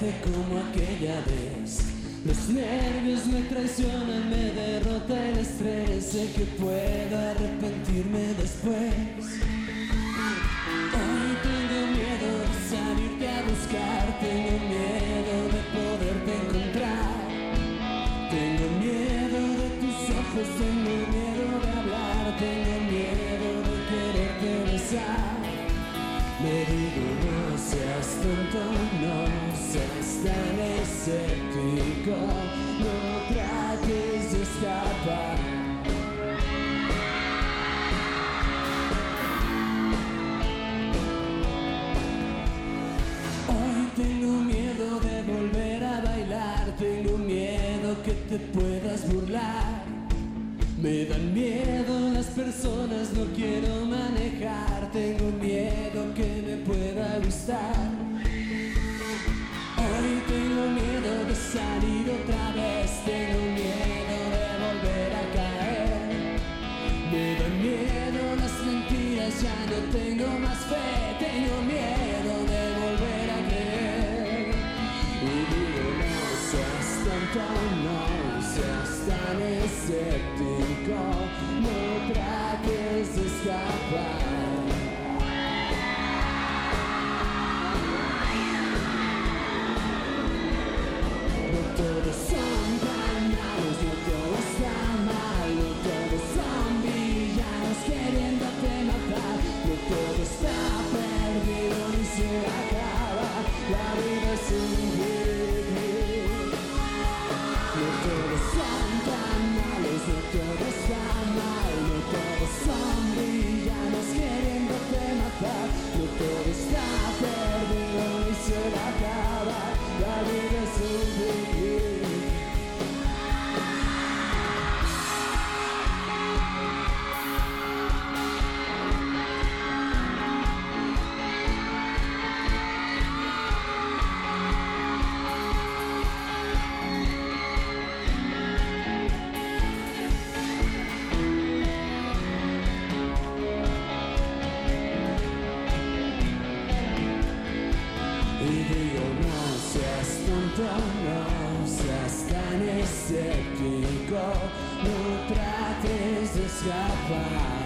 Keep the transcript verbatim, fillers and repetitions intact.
verte como aquella vez. Los nervios me traicionan, me derrota el estrés. Sé que puedo arrepentirme después. Hoy tengo miedo de salirte a buscar, tengo miedo de poderte encontrar. Tengo miedo de tus ojos, tengo miedo de hablar, tengo miedo de quererte besar. Me digo no seas tonto, no seas tan escéptico, no trates de escapar. Tengo miedo de volver a bailar, tengo miedo que te puedas burlar. Me dan miedo las personas, no quiero manejar, tengo miedo que me pueda gustar. Hoy tengo miedo de salir otra vez, tengo miedo de volver a caer. Me dan miedo las mentiras, ya no tengo más fe, tengo miedo de volver a creer. Y digo no seas tonto, no seas tan escéptico, no trates de escapar. No todos son tan malos, no todo está mal, no todos son villanos queriéndote matar. No todo está perdido ni se acaba, la vida es un vivir. No todos son tan malos, no todo está mal, no todos son villanos queriéndote matar. No todo está perdido ni se acaba, la vida es un vivir. Y digo no seas tonto, no seas tan escéptico, no trates de escapar.